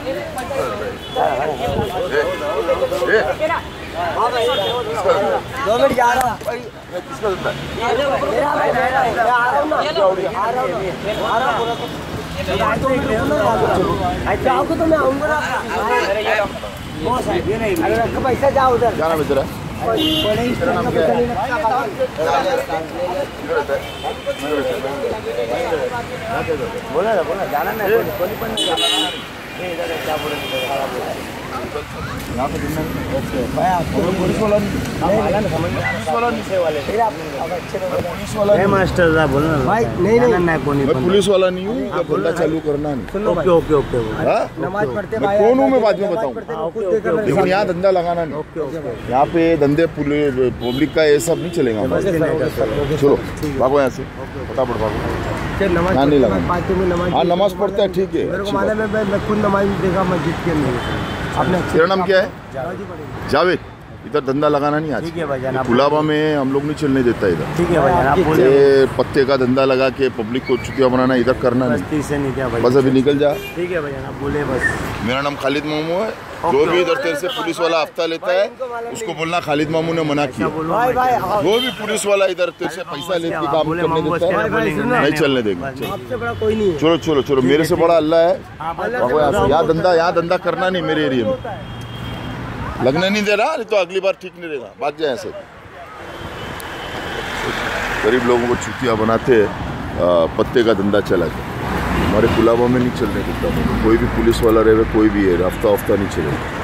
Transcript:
2 minute जा रहा हूँ। चाहो तो मैं आऊँगा ना। अरे रखो पैसा, जाओ उधर। क्या नाम है तेरा? बोला जाना नहीं, कोई पण नहीं जाना। क्या बोले यहाँ पे जितना पुलिस वाला नहीं मास्टर साहब बोलना भाई। नहीं मैं पुलिस वाला नहीं हूँ, धंधा चालू करना नहीं। Okay okay okay. नमाज पढ़ते मैं कौन हूँ मैं बाद में बताऊँ, लेकिन यहाँ धंधा लगाना नहीं। यहाँ पे धंधे पब्लिक का ये सब नहीं चलेगा। चलो भागो यहाँ से, फटाफट भागो। यहाँ नहीं लगा। हाँ नमाज पढ़ता है, ठीक है। मैं खुद नमाज देखा मस्जिद के अंदर। तेरा नाम क्या है? जावेद। इधर धंधा लगाना नहीं आज। कुलाबा में हम लोग नहीं चलने देता इधर। ठीक है भाईजान, आप बोले। पत्ते का धंधा लगा के पब्लिक को चुतिया बनाना इधर करना नहीं। बस अभी निकल जा। ठीक है भाईजान, आप बोले बस। मेरा नाम खालिद मामू है। जो भी इधर तेरे से पुलिस वाला हफ्ता लेता है उसको बोलना खालिद मामू ने मना किया। जो भी पुलिस वाला इधर तेरे से पैसा लेके काम करने देता है नहीं चलने देंगे। चलो चलो चलो, मेरे से बड़ा अल्लाह है। यहाँ धंधा करना नहीं मेरे एरिया में। लगने नहीं दे रहा, नहीं तो अगली बार ठीक नहीं रहेगा। भाग जाए ऐसे। गरीब लोगों को चुतिया बनाते पत्ते का धंधा चला के। हमारे कुलाबा में नहीं चलने देता। कोई भी पुलिस वाला रहे, कोई भी है, हफ्ता नहीं चलेगा।